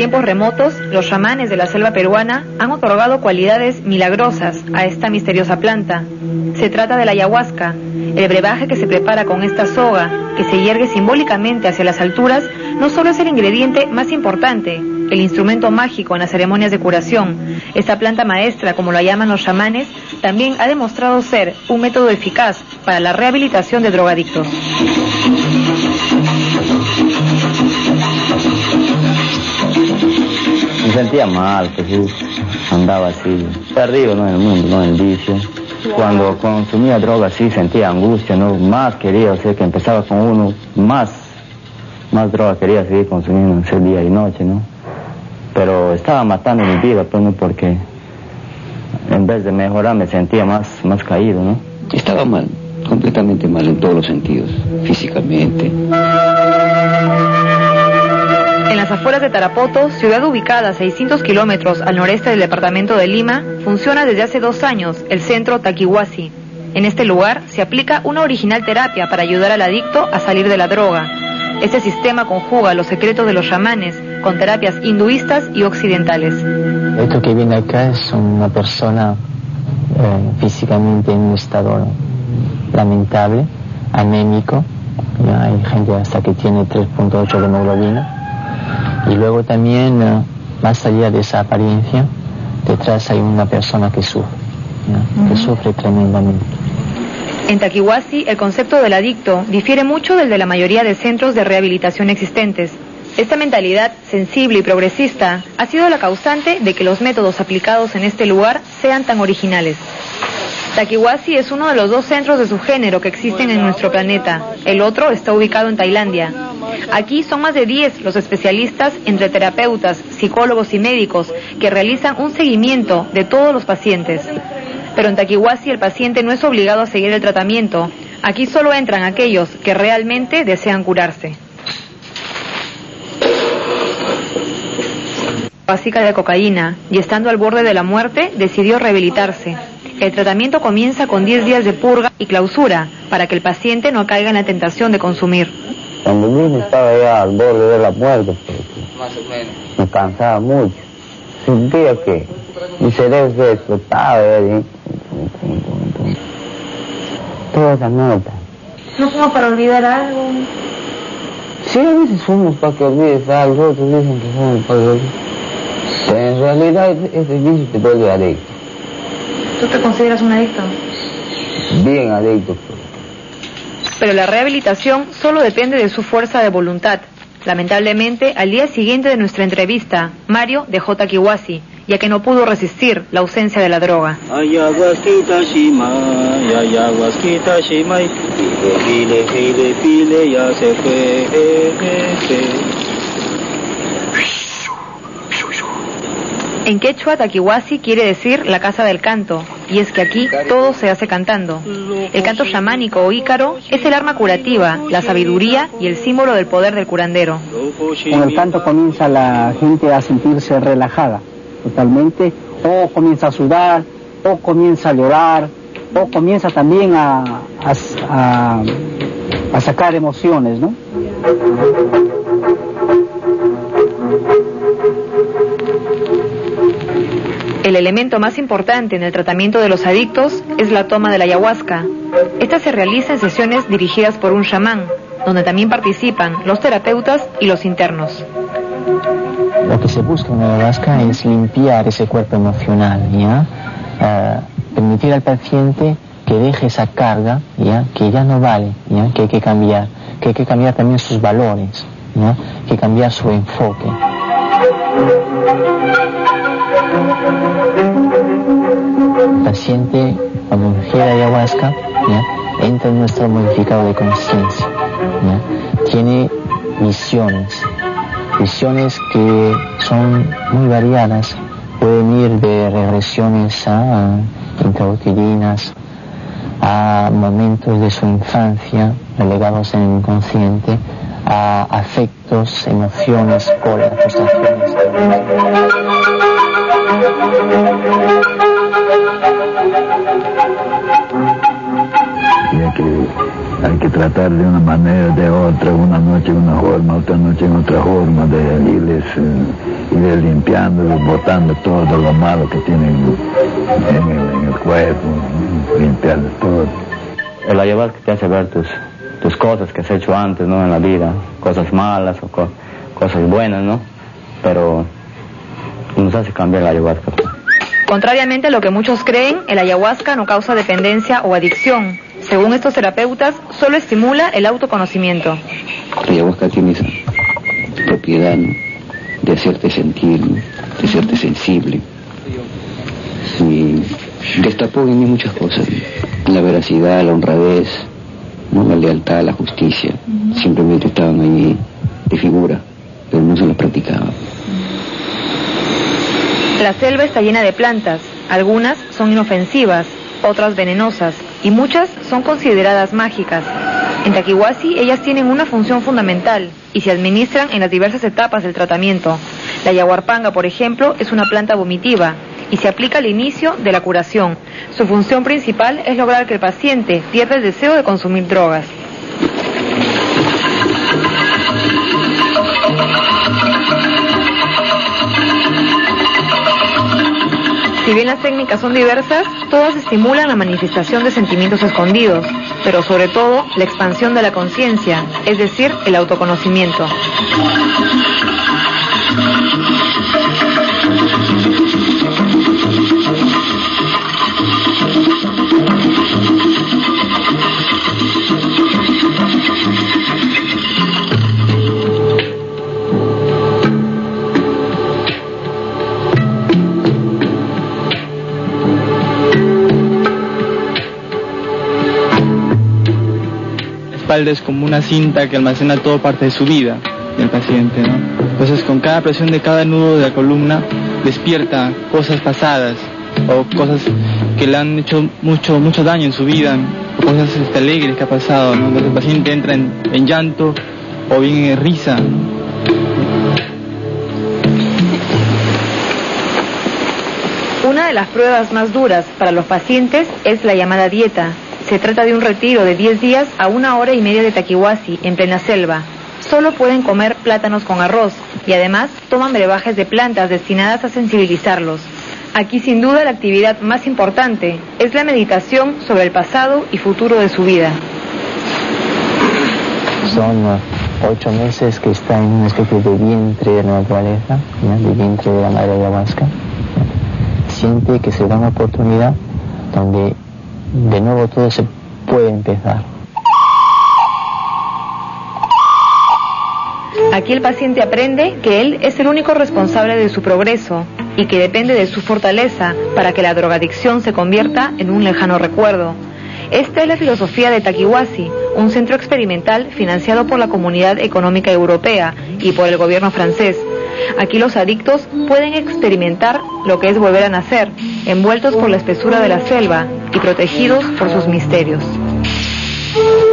tiempos remotos, los chamanes de la selva peruana han otorgado cualidades milagrosas a esta misteriosa planta. Se trata de la ayahuasca, el brebaje que se prepara con esta soga, que se yergue simbólicamente hacia las alturas, no solo es el ingrediente más importante, el instrumento mágico en las ceremonias de curación. Esta planta maestra, como la llaman los chamanes, también ha demostrado ser un método eficaz para la rehabilitación de drogadictos. Me sentía mal, que sí, andaba así, perdido, ¿no?, en el mundo, ¿no?, en el vicio. Cuando consumía droga sí sentía angustia, ¿no?, más quería, o sea, que empezaba con uno, más droga quería seguir consumiendo ese día y noche, ¿no? Pero estaba matando mi vida, pues, ¿no?, porque en vez de mejorar me sentía más caído, ¿no? Estaba mal, completamente mal en todos los sentidos, físicamente. En las afueras de Tarapoto, ciudad ubicada a 600 kilómetros al noreste del departamento de Lima, funciona desde hace 2 años el centro Taquihuasi. En este lugar se aplica una original terapia para ayudar al adicto a salir de la droga. Este sistema conjuga los secretos de los chamanes con terapias hinduistas y occidentales. Esto que viene acá es una persona físicamente en un estado lamentable, anémico. Ya hay gente hasta que tiene 3.8 de hemoglobina. Y luego también, más allá de esa apariencia, detrás hay una persona que sufre, ¿no?, que sufre tremendamente. En Taquihuasi, el concepto del adicto difiere mucho del de la mayoría de centros de rehabilitación existentes. Esta mentalidad sensible y progresista ha sido la causante de que los métodos aplicados en este lugar sean tan originales. Taquihuasi es uno de los 2 centros de su género que existen en nuestro planeta. El otro está ubicado en Tailandia. Aquí son más de 10 los especialistas entre terapeutas, psicólogos y médicos que realizan un seguimiento de todos los pacientes. Pero en Taquihuasi el paciente no es obligado a seguir el tratamiento. Aquí solo entran aquellos que realmente desean curarse. Básica de cocaína y estando al borde de la muerte decidió rehabilitarse. El tratamiento comienza con 10 días de purga y clausura para que el paciente no caiga en la tentación de consumir. Cuando yo estaba ya al borde de la muerte, Más o menos. me cansaba mucho. Sentía que mi cerebro se explotaba. Toda esa nota. ¿No como para olvidar algo? Sí, a veces fuimos para que olvides algo, otros dicen que fuimos para que olvides. Pero en realidad ese vicio te vuelve adicto. ¿Tú te consideras un adicto? Bien adicto. Pero la rehabilitación solo depende de su fuerza de voluntad. Lamentablemente, al día siguiente de nuestra entrevista, Mario dejó Taquihuasi, ya que no pudo resistir la ausencia de la droga. Ayahuasquita shimai, ayahuasquita shimai, pile, ya se fue. En quechua, Taquihuasi quiere decir la casa del canto, y es que aquí todo se hace cantando. El canto chamánico o ícaro es el arma curativa, la sabiduría y el símbolo del poder del curandero. Con el canto comienza la gente a sentirse relajada totalmente, o comienza a sudar, o comienza a llorar, o comienza también a sacar emociones, ¿no? El elemento más importante en el tratamiento de los adictos es la toma de la ayahuasca. Esta se realiza en sesiones dirigidas por un chamán, donde también participan los terapeutas y los internos. Lo que se busca en la ayahuasca es limpiar ese cuerpo emocional, ¿ya? Permitir al paciente que deje esa carga, ¿ya?, que ya no vale, ¿ya?, que hay que cambiar también sus valores, ¿ya?, que hay que cambiar su enfoque. El paciente, cuando ingiere ayahuasca, ¿ya?, entra en nuestro modificado de conciencia, ¿ya?, tiene visiones que son muy variadas, pueden ir de regresiones intrautilinas a momentos de su infancia relegados en el inconsciente, a afectos, emociones, cólera, frustraciones. Hay que tratar de una manera, de otra, una noche en una forma, otra noche en otra forma, de irles ir limpiando, botando todo lo malo que tienen en el cuerpo, limpiando todo. El ayahuasca te hace ver tus cosas que has hecho antes, ¿no? En la vida, cosas malas o cosas buenas, ¿no? Pero nos hace cambiar la ayahuasca. Contrariamente a lo que muchos creen, el ayahuasca no causa dependencia o adicción. Según estos terapeutas, solo estimula el autoconocimiento. La ayahuasca tiene esa propiedad, ¿no?, de hacerte sentir, ¿no?, de hacerte sensible. Y destapó en mí muchas cosas, ¿no?, la veracidad, la honradez, ¿no?, la lealtad, la justicia. Simplemente estaban ahí de figura, pero no se las practicaba. La selva está llena de plantas. Algunas son inofensivas, otras venenosas, y muchas son consideradas mágicas. En Taquihuasi ellas tienen una función fundamental y se administran en las diversas etapas del tratamiento. La yaguarpanga, por ejemplo, es una planta vomitiva y se aplica al inicio de la curación. Su función principal es lograr que el paciente pierda el deseo de consumir drogas. Si bien las técnicas son diversas, todas estimulan la manifestación de sentimientos escondidos, pero sobre todo la expansión de la conciencia, es decir, el autoconocimiento. Es como una cinta que almacena toda parte de su vida del paciente, ¿no? Entonces con cada presión de cada nudo de la columna despierta cosas pasadas o cosas que le han hecho mucho daño en su vida, o cosas alegres que ha pasado, ¿no? Entonces el paciente entra en llanto o bien en risa. Una de las pruebas más duras para los pacientes es la llamada dieta. Se trata de un retiro de 10 días a 1 hora y media de Taquihuasi, en plena selva. Solo pueden comer plátanos con arroz y además toman brebajes de plantas destinadas a sensibilizarlos. Aquí sin duda la actividad más importante es la meditación sobre el pasado y futuro de su vida. Son 8 meses que está en una especie de vientre de la naturaleza, ¿no?, de vientre de la madre ayahuasca. Siente que se da una oportunidad donde de nuevo todo se puede empezar. Aquí el paciente aprende que él es el único responsable de su progreso y que depende de su fortaleza para que la drogadicción se convierta en un lejano recuerdo. Esta es la filosofía de Taquihuasi, un centro experimental financiado por la Comunidad Económica Europea y por el gobierno francés. Aquí los adictos pueden experimentar lo que es volver a nacer, envueltos por la espesura de la selva y protegidos por sus misterios.